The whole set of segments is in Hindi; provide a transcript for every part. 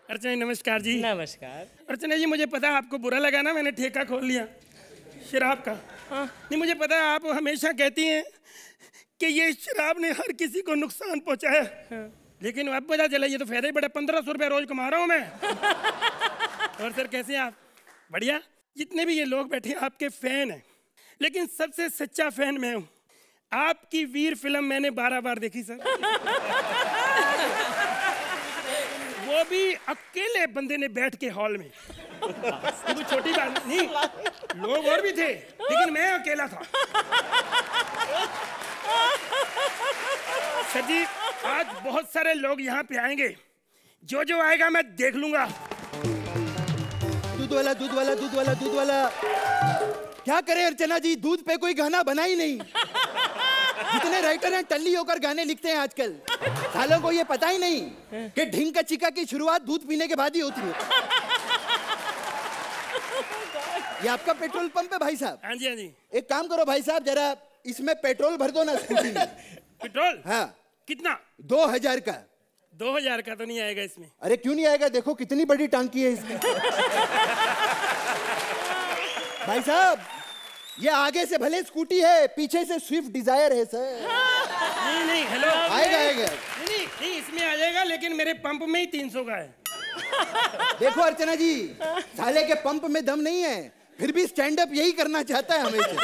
अर्चना जी नमस्कार जी। नमस्कार। अर्चना जी मुझे पता है आपको बुरा लगा ना, मैंने ठेका खोल लिया शराब का। नहीं मुझे पता है आप हमेशा कहती हैं कि ये शराब ने हर किसी को नुकसान पहुंचाया। लेकिन अब पता चला ये तो फायदा ही बड़ा, 1500 रुपया रोज कमा रहा हूँ मैं। और सर कैसे हैं आप? बढ़िया। जितने भी ये लोग बैठे हैं आपके फैन हैं, लेकिन सबसे सच्चा फैन मैं हूँ। आपकी वीर फिल्म मैंने 12 बार देखी सर। वो भी अकेले बंदे ने बैठ के हॉल में। कोई छोटी बात नहीं, लोग और भी थे लेकिन मैं अकेला था। सर जी आज बहुत सारे लोग यहाँ पे आएंगे, जो जो आएगा मैं देख लूंगा। दूध वाला दूध वाला दूध वाला दूध वाला। क्या करें अर्चना जी, दूध पे कोई गाना बना ही नहीं। जितने राइटर हैं टल्ली होकर गाने लिखते हैं आजकल। सालों को ये पता ही नहीं कि ढिंग का चिका की शुरुआत दूध पीने के बाद ही होती है। ये आपका पेट्रोल पंप है भाई साहब? हाँ जी हाँ जी। एक काम करो भाई साहब, जरा इसमें पेट्रोल भर दो ना स्कूटी में। पेट्रोल? हाँ। कितना? 2000 का। 2000 का तो नहीं आएगा इसमें। अरे क्यों नहीं आएगा, देखो कितनी बड़ी टांकी है इसमें। भाई साहब ये आगे से भले स्कूटी है, पीछे से स्विफ्ट डिजायर है सर। नहीं नहीं हेलो आएगा आएगा। नहीं नहीं इसमें आ जाएगा, लेकिन मेरे पंप में ही 300 का है। देखो अर्चना जी, साले के पंप में दम नहीं है, फिर भी स्टैंड अप यही करना चाहता है हमेशा।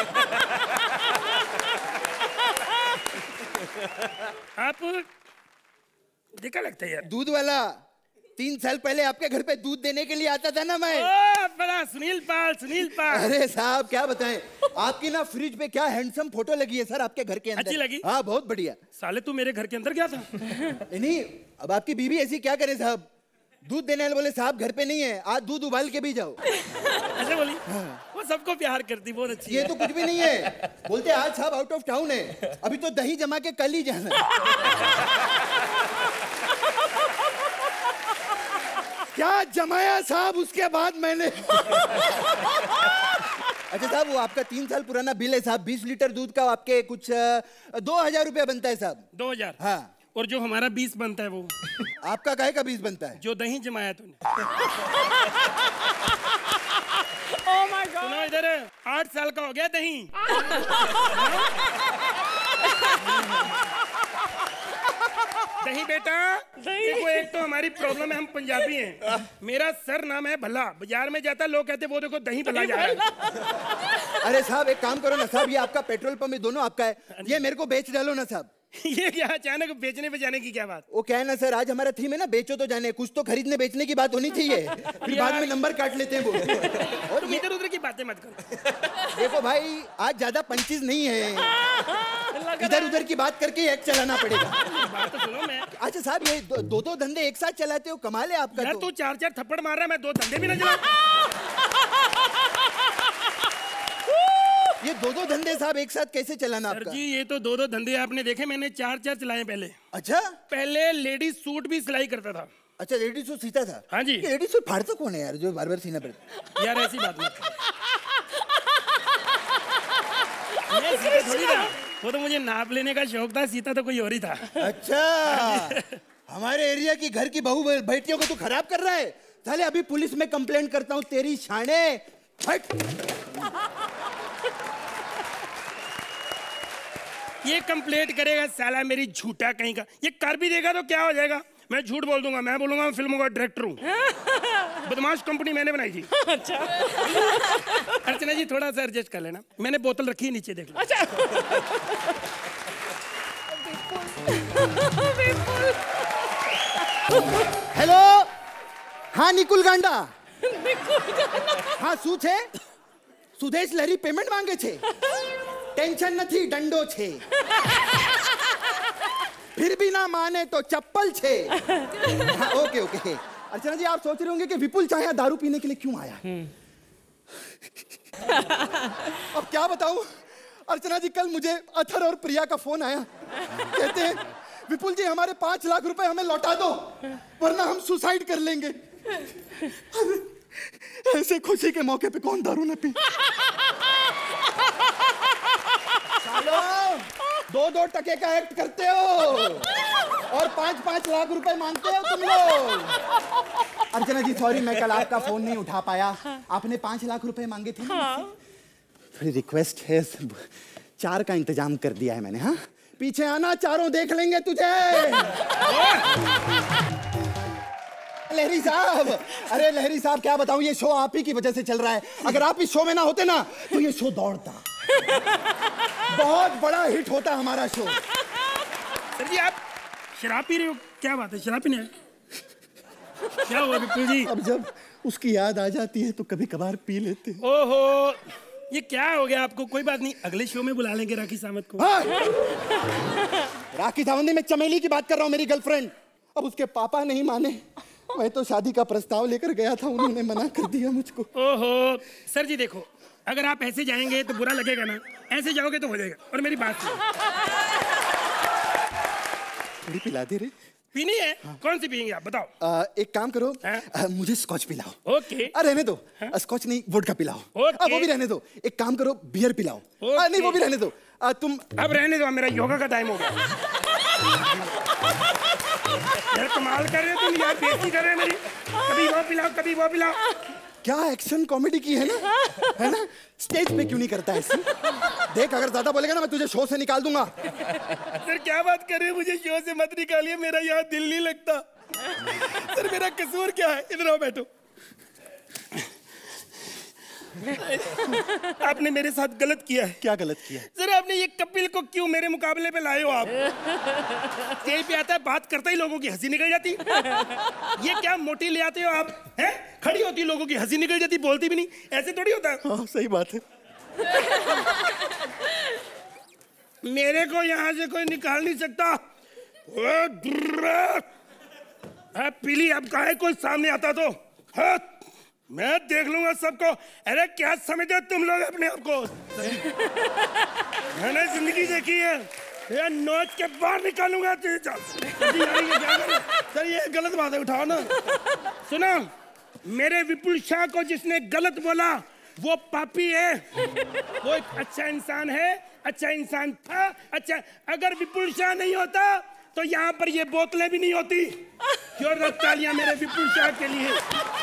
आप देखा लगता है यार। दूध वाला 3 साल पहले आपके घर पे दूध देने के लिए आता था ना मैं। बड़ा सुनील पाल। अरे साहब क्या बताएं, आपकी ना फ्रिज पे क्या हैंडसम फोटो लगी है सर आपके घर के अंदर। अच्छी लगी? हाँ बहुत बढ़िया। साले तू मेरे घर के अंदर क्या था? नहीं अब आपकी बीवी ऐसी क्या करे साहब, दूध देने वाले बोले साहब घर पे नहीं है, आज दूध उबाल के भी जाओ। ऐसे बोली? हाँ। वो सबको प्यार करती, बहुत अच्छी ये है। तो कुछ भी नहीं है, बोलते आज साहब आउट ऑफ टाउन है, अभी तो दही जमा के कल ही जाना। क्या जमाया साहब उसके बाद मैंने। अच्छा साहब वो आपका 3 साल पुराना बिल है साहब, 20 लीटर दूध का आपके कुछ 2000 रुपया बनता है साहब। 2000? हाँ। और जो हमारा 20 बनता है वो? आपका काहे का 20 बनता है? जो दही जमाया तूने। Oh my God! सुनो इधर, 8 साल का हो गया दही। दही बेटा देखो, एक तो हमारी प्रॉब्लम है, हम पंजाबी हैं। मेरा सर नाम है भला, बाजार में जाता लोग कहते वो देखो दही भला जा रहा है। अरे साहब एक काम करो ना साहब, ये आपका पेट्रोल पंप दोनों आपका है, ये मेरे को बेच डालो ना साहब। ये क्या अचानक बेचने पे जाने की क्या बात? वो क्या है ना सर, आज हमारा थीम है ना बेचो तो जाने, कुछ तो खरीदने बेचने की बात होनी चाहिए, फिर बाद में नंबर काट लेते हैं वो। और इधर उधर की बातें मत करो। देखो भाई आज ज्यादा पंचेस नहीं है, इधर उधर की बात करके एक चलाना पड़ेगा। बात तो सुनो मैं। अच्छा साहब ये दो दंधे एक साथ चलाते हो, कमाल है आपका। यार तू 4 थप्पड़ मार रहा है, मैं 2 धंधे भी ना चला। ये 2 धंधे साहब एक साथ कैसे चलाना सर आपका? जी ये तो 2 धंधे आपने देखे, मैंने 4 चलाए पहले। अच्छा पहले लेडीज सूट भी सिलाई करता था। अच्छा लेडीज सूट सीता था? हाँ जी। लेडीज सूट फाड़ता कौन है यार जो बार बार सीना पड़ता? यार ऐसी बात मत। मैं सीता थोड़ी था, वो तो मुझे नाप लेने का शौक था, सीता तो कोई और ही था। अच्छा हमारे एरिया की घर की बहू बेटियों को तू खराब कर रहा है साले, अभी पुलिस में कंप्लेंट करता हूँ तेरी शाने। हट। ये कंप्लेंट करेगा साला मेरी झूठा कहीं का, ये कर भी देगा तो क्या हो जाएगा? मैं झूठ बोल दूंगा, मैं बोलूंगा मैं फिल्मों का डायरेक्टर हूँ। बदमाश कंपनी मैंने बनाई थी। अच्छा अर्चना जी थोड़ा सा एडजस्ट कर लेना, मैंने बोतल रखी है नीचे देख लो। अच्छा हेलो हाँ निकुल गांडा। हाँ શું છે? સુદેશ લહેરી પેમેન્ટ માંગે છે, ટેન્શન નથી દંડો છે, फिर भी ना माने तो चप्पल छे। हाँ, ओके ओके। अर्चना जी आप सोच रहे होंगे कि विपुल चाहे दारू पीने के लिए क्यों आया। अब क्या बताऊं अर्चना जी, कल मुझे अथर और प्रिया का फोन आया, कहते हैं विपुल जी हमारे 5 लाख रुपए हमें लौटा दो वरना हम सुसाइड कर लेंगे। ऐसे खुशी के मौके पे कौन दारू न पी। सालो 2-2 टके का एक्ट करते हो। और 5-5 लाख रुपए मांगते हो तुम लोग। अर्चना जी सॉरी, मैं कल आपका फोन नहीं उठा पाया। आपने 5 लाख रुपए मांगे थे। थोड़ी रिक्वेस्ट है, 4 का इंतजाम कर दिया है मैंने। हाँ, पीछे आना, चारों देख लेंगे तुझे। लहरी साहब, अरे लहरी साहब क्या बताऊं, ये शो आप ही की वजह से चल रहा है। अगर आप इस शो में ना होते ना तो ये शो दौड़ता, बहुत बड़ा हिट होता हमारा शो। सर जी आप शराब पी रहे हो, क्या बात है? शराब पीने है? क्या हुआ विपुल जी? अब जब उसकी याद आ जाती है तो कभी कभार पी लेते हैं। ओहो, ये क्या हो गया आपको? कोई बात नहीं, अगले शो में बुला लेंगे राखी सावंत को। हाँ। राखी सावंत नहीं, मैं चमेली की बात कर रहा हूँ, मेरी गर्लफ्रेंड। अब उसके पापा नहीं माने, मैं तो शादी का प्रस्ताव लेकर गया था, उन्होंने मना कर दिया मुझको। ओहो सर जी देखो, अगर आप ऐसे जाएंगे तो बुरा लगेगा ना, ऐसे जाओगे तो हो जाएगा। और मेरी बात सुनो, थोड़ी पिला दे रे। पीनी है? हाँ। कौन सी पियेंगे आप बताओ? एक काम करो, हाँ? मुझे स्कॉच पिलाओ। ओके। रहने दो। हाँ? स्कॉच नहीं, वोडका पिलाओ। ओके। वो भी रहने दो। एक काम करो, बियर पिलाओ। नहीं वो भी रहने दो। तुम अब रहने दो, मेरा योगा का टाइम हो गया। यार कमाल कर रहे हो तुम यार, बेइज्जती कर रहे हो मेरी। कभी वो पिलाओ, कभी वो पिलाओ। क्या एक्शन कॉमेडी की है ना, है ना? स्टेज पे क्यों नहीं करता ऐसे? देख अगर ज्यादा बोलेगा ना मैं तुझे शो से निकाल दूंगा। सर क्या बात कर रहे हो, मुझे शो से मत निकालिए, मेरा यहाँ दिल नहीं लगता। सर मेरा कसूर क्या है? इधर आओ बैठो। आपने मेरे साथ गलत किया है। क्या गलत किया? सर आपने ये कपिल को क्यों मेरे मुकाबले पे लाए हो आप? स्टेज पे आता है, बात करता ही लोगों की हंसी निकल जाती। ये क्या मोटी ले आते हो आप? हैं? खड़ी होती लोगों की हंसी निकल जाती, बोलती भी नहीं, ऐसे थोड़ी होता है। हाँ सही बात है। मेरे को यहाँ से कोई निकाल नहीं सकता। पीली अब काहे कोई सामने आता तो मैं देख लूंगा सबको। अरे क्या समझो तुम लोग अपने आप को? मैंने जिंदगी देखी है, ये नोच के बाहर निकालूंगा तुझे। सर ये गलत बात है, उठाओ ना। सुनो, मेरे विपुल शाह को जिसने गलत बोला वो पापी है, वो एक अच्छा इंसान है, अच्छा इंसान था। अच्छा अगर विपुल शाह नहीं होता तो यहाँ पर ये बोतलें भी नहीं होती। जोरदार तालियां मेरे विपुल शाह के लिए।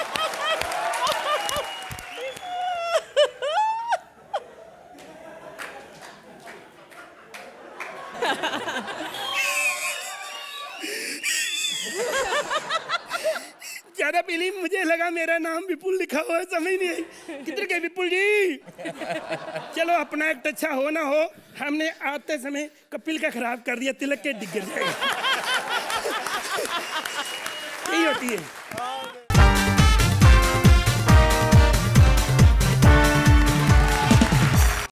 ज्यादा पीली, मुझे लगा मेरा नाम विपुल लिखा हुआ है, समझ नहीं आई। किधर गए विपुल जी? चलो अपना एक अच्छा हो ना हो, हमने आते समय कपिल का खराब कर दिया, तिलक के डिग गिर जाएगा। यही होती है।